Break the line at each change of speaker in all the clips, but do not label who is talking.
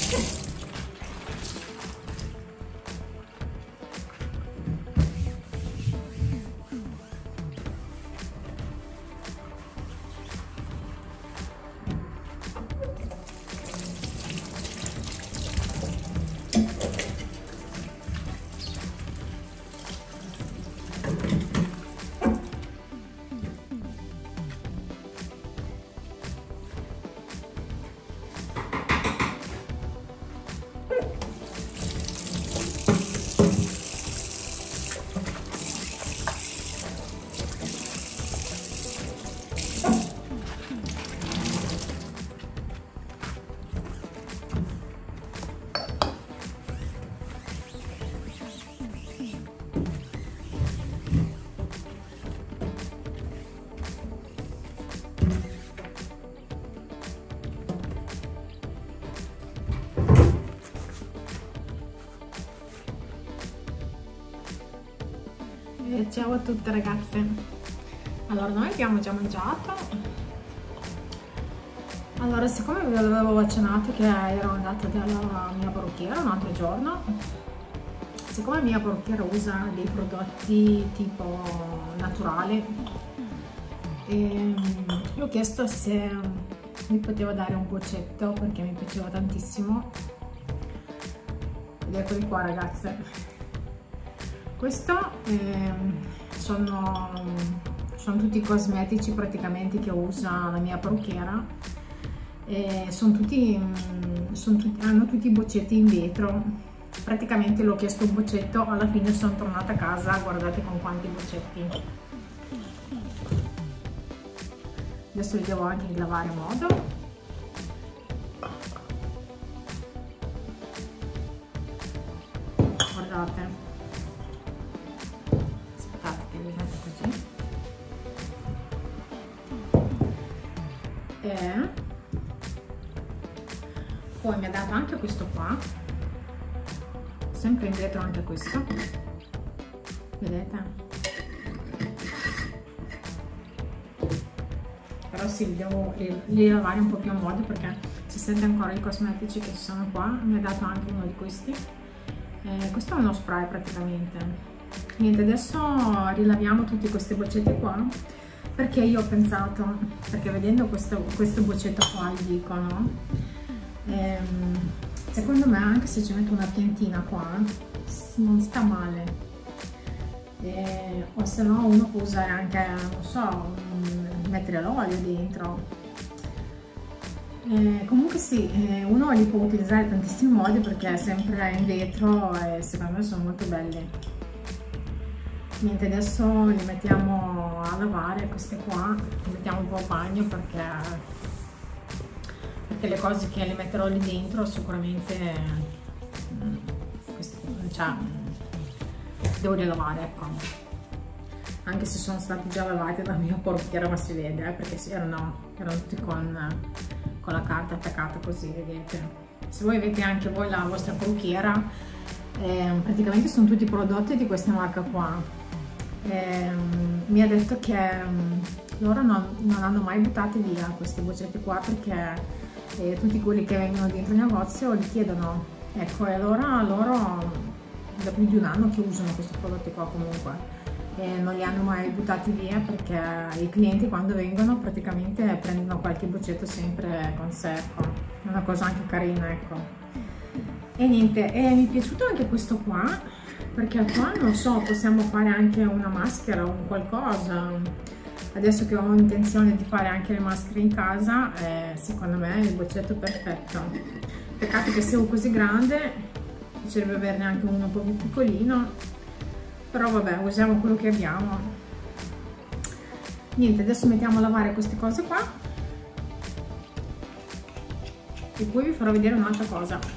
Ciao a tutte ragazze, allora noi abbiamo già mangiato. Allora, siccome vi avevo accennato che ero andata dalla mia parrucchiera un altro giorno, siccome la mia parrucchiera usa dei prodotti tipo naturali, gli ho chiesto se mi poteva dare un boccetto perché mi piaceva tantissimo, ed eccoli qua ragazze. Questo sono tutti i cosmetici praticamente che usa la mia parrucchiera, hanno tutti i boccetti in vetro. Praticamente l'ho chiesto un boccetto, alla fine sono tornata a casa, guardate con quanti boccetti. Adesso li devo anche lavare a modo. Guardate. E poi mi ha dato anche questo qua, sempre in vetro anche questo, vedete? Però sì, devo lavare un po' più a modo perché si sente ancora i cosmetici che ci sono qua. Mi ha dato anche uno di questi, questo è uno spray praticamente. Niente, adesso rilaviamo tutti questi boccetti qua, perché io ho pensato, perché vedendo questo boccetto qua gli dicono, secondo me anche se ci metto una piantina qua non sta male, o se no uno può usare anche, non so, mettere l'olio dentro. Comunque sì, uno li può utilizzare in tantissimi modi perché è sempre in vetro e secondo me sono molto belli. Niente, adesso li mettiamo a lavare queste qua, li mettiamo un po' a bagno perché le cose che li metterò lì dentro sicuramente cioè, devo rilavare, ecco. Anche se sono stati già lavati dalla mia parrucchiera, ma si vede, perché erano tutti con la carta attaccata così, vedete. Se voi avete anche voi la vostra parrucchiera, praticamente sono tutti prodotti di questa marca qua. Mi ha detto che loro non hanno mai buttati via questi boccetti qua perché tutti quelli che vengono dentro il negozio li chiedono, ecco, e allora loro da più di un anno che usano questi prodotti qua comunque, e non li hanno mai buttati via perché i clienti quando vengono praticamente prendono qualche boccetto sempre con sé, ecco. È una cosa anche carina, ecco. E niente, mi è piaciuto anche questo qua perché qua, non so, possiamo fare anche una maschera o un qualcosa. Adesso che ho intenzione di fare anche le maschere in casa, secondo me è il boccetto perfetto. Peccato che sia così grande, piacerebbe averne anche uno un po' più piccolino, però vabbè, usiamo quello che abbiamo. Niente, adesso mettiamo a lavare queste cose qua e poi vi farò vedere un'altra cosa.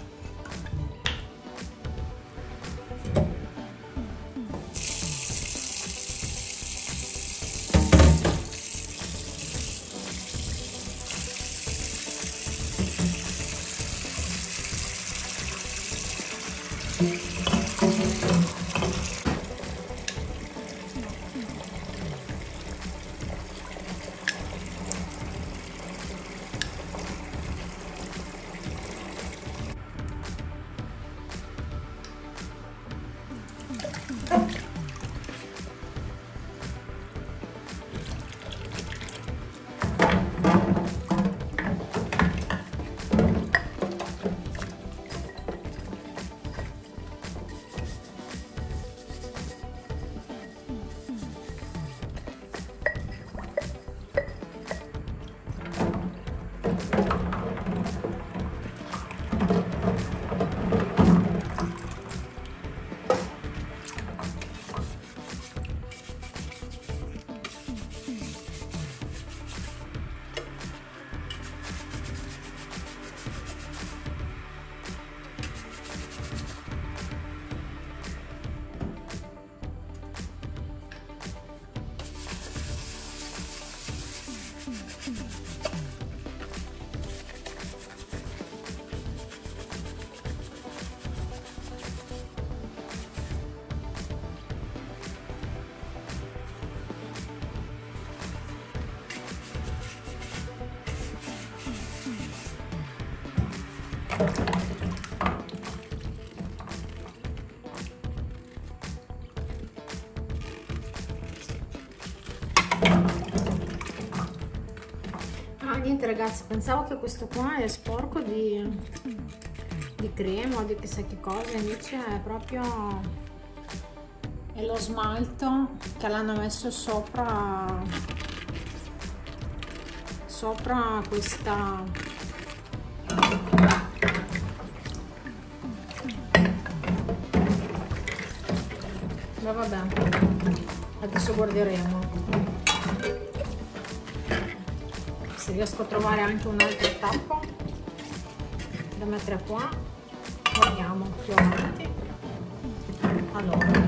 ragazzi, pensavo che questo qua è sporco di crema o di chissà che cosa, invece è proprio lo smalto che l'hanno messo sopra questa ma vabbè, adesso guarderemo se riesco a trovare anche un altro tappo da mettere qua. Guardiamo più avanti. Allora,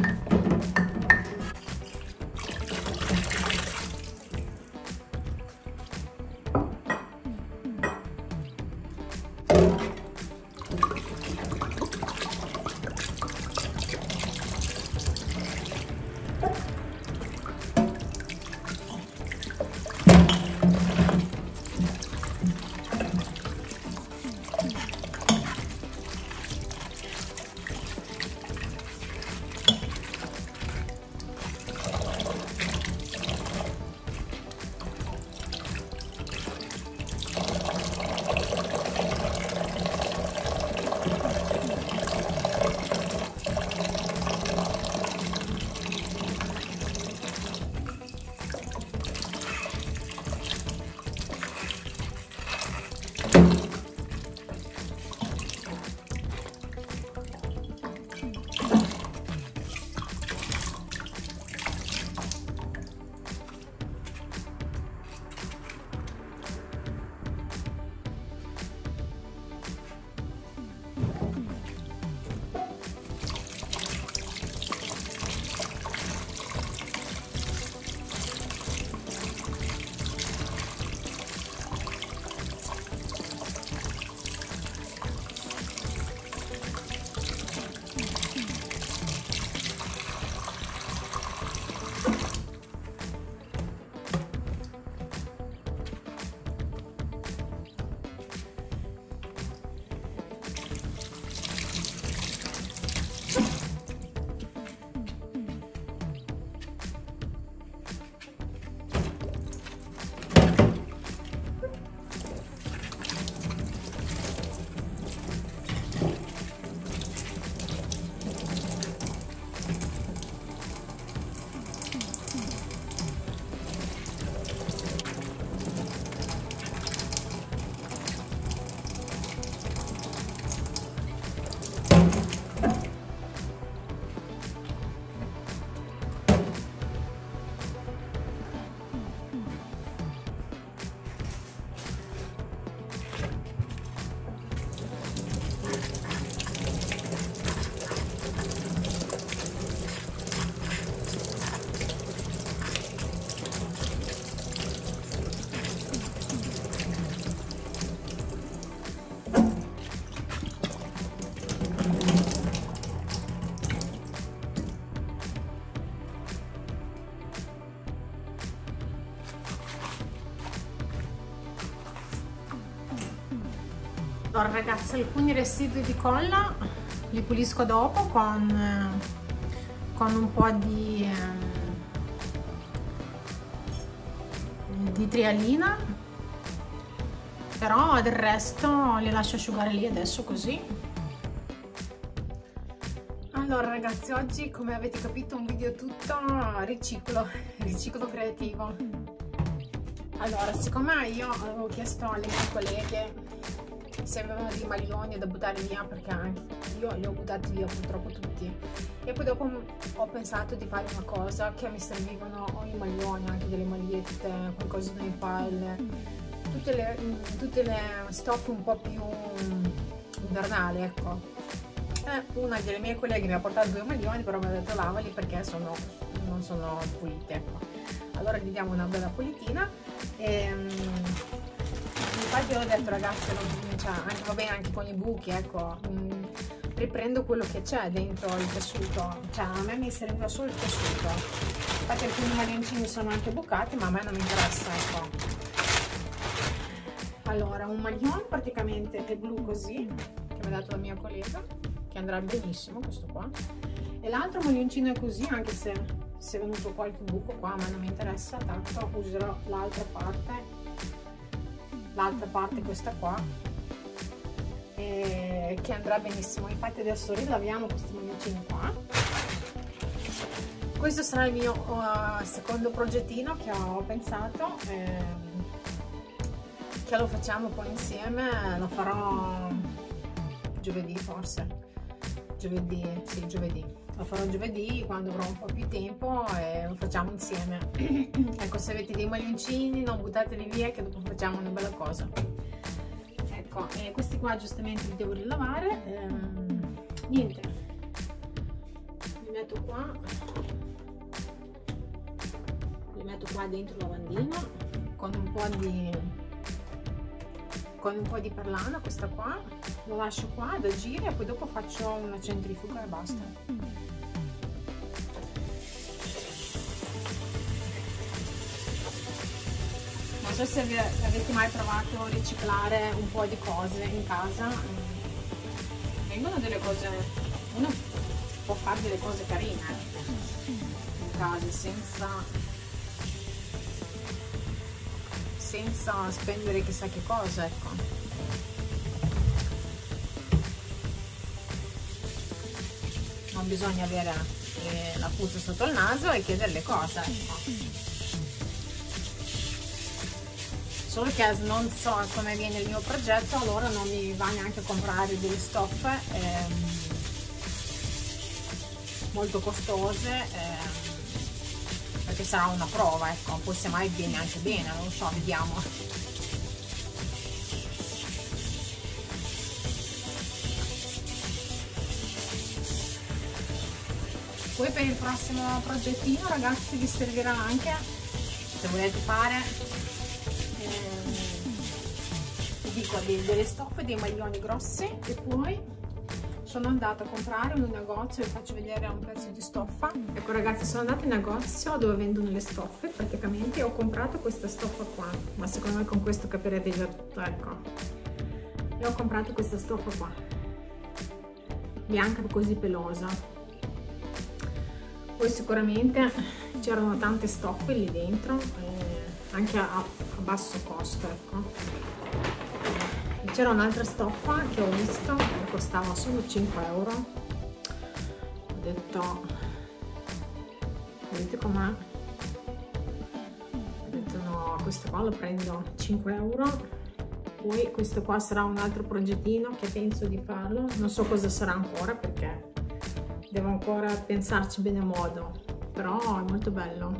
allora ragazzi, alcuni residui di colla li pulisco dopo con un po' di trialina, però del resto li lascio asciugare lì adesso così. Allora ragazzi, oggi come avete capito un video tutto riciclo creativo. Allora, siccome io avevo chiesto alle mie colleghe se avevano dei maglioni da buttare via, perché anche io li ho buttati via purtroppo tutti, e poi dopo ho pensato di fare una cosa che mi servivano i maglioni, anche delle magliette, qualcosa nei pile, tutte le stoffe un po' più invernali, ecco. Una delle mie colleghe mi ha portato 2 maglioni, però mi ha detto lavali perché non sono pulite, ecco. Allora gli diamo una bella pulitina e infatti ho detto ragazzi, anche, va bene anche con i buchi, ecco, riprendo quello che c'è dentro il tessuto, cioè a me mi serviva solo il tessuto, infatti alcuni maglioncini sono anche bucati, ma a me non mi interessa, ecco. Allora, un maglione praticamente è blu così, che mi ha dato la mia collega, che andrà benissimo questo qua, e l'altro maglioncino è così, anche se è venuto qualche buco qua, ma non mi interessa, tanto userò l'altra parte l'altra parte, questa qua, che andrà benissimo. Infatti adesso rilaviamo questi maglioncini qua. Questo sarà il mio secondo progettino che ho pensato, che lo facciamo poi insieme. Lo farò giovedì, forse giovedì, sì, giovedì. Lo farò giovedì quando avrò un po' più tempo e lo facciamo insieme. Ecco, se avete dei maglioncini non buttateli via, che dopo facciamo una bella cosa. Ecco, e questi qua giustamente li devo rilavare. Niente, li metto qua dentro il lavandino con un po' di perlana. Questa qua lo lascio qua da giri e poi dopo faccio una centrifuga e basta. Non so se avete mai provato a riciclare un po' di cose in casa. Vengono delle cose, uno può fare delle cose carine in casa senza spendere chissà che cosa, ecco. Non bisogna avere la puzza sotto il naso e chiedere le cose, ecco. Solo che non so come viene il mio progetto, allora non mi va neanche a comprare delle stoffe molto costose, perché sarà una prova, ecco. Poi se mai viene anche bene, non lo so, vediamo. Poi per il prossimo progettino, ragazzi, vi servirà anche, se volete fare, dico, delle stoffe, dei maglioni grossi. E poi sono andata a comprare in un negozio, vi faccio vedere un pezzo di stoffa. Ecco ragazzi, sono andata in negozio dove vendono le stoffe praticamente, e ho comprato questa stoffa qua, ma secondo me con questo capirete già tutto, ecco. E ho comprato questa stoffa qua, bianca così pelosa. Poi sicuramente c'erano tante stoffe lì dentro, anche a basso costo, ecco. C'era un'altra stoffa che ho visto che costava solo 5 euro. Ho detto, vedete com'è? Ho detto no, questo qua lo prendo 5 euro. Poi questo qua sarà un altro progettino che penso di farlo. Non so cosa sarà ancora perché devo ancora pensarci bene a modo, però è molto bello.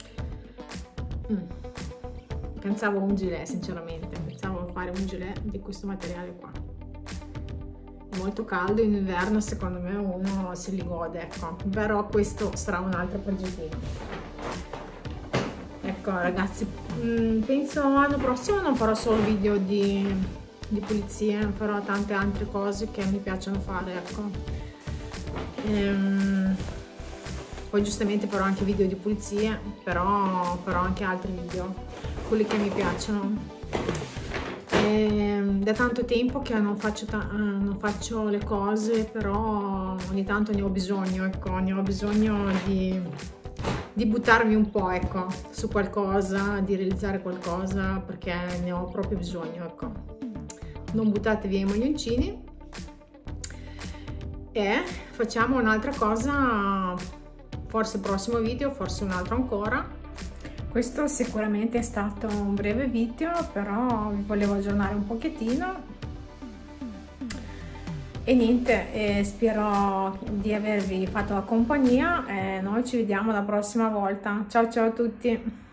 Pensavo un gilet, sinceramente, pensavo a fare un gilet di questo materiale qua. È molto caldo in inverno, secondo me uno se li gode, ecco. Però questo sarà un altro progettino. Ecco ragazzi, penso l'anno prossimo non farò solo video di pulizie, farò tante altre cose che mi piacciono fare, ecco. Poi giustamente farò anche video di pulizie, però farò anche altri video, quelli che mi piacciono. Da tanto tempo che non faccio le cose, però ogni tanto ne ho bisogno, ecco, ne ho bisogno di buttarmi un po', ecco, su qualcosa, di realizzare qualcosa, perché ne ho proprio bisogno, ecco. Non buttate via i maglioncini. E facciamo un'altra cosa, forse il prossimo video, forse un altro ancora. Questo sicuramente è stato un breve video, però vi volevo aggiornare un pochettino. E niente, spero di avervi fatto la compagnia e noi ci vediamo la prossima volta. Ciao ciao a tutti!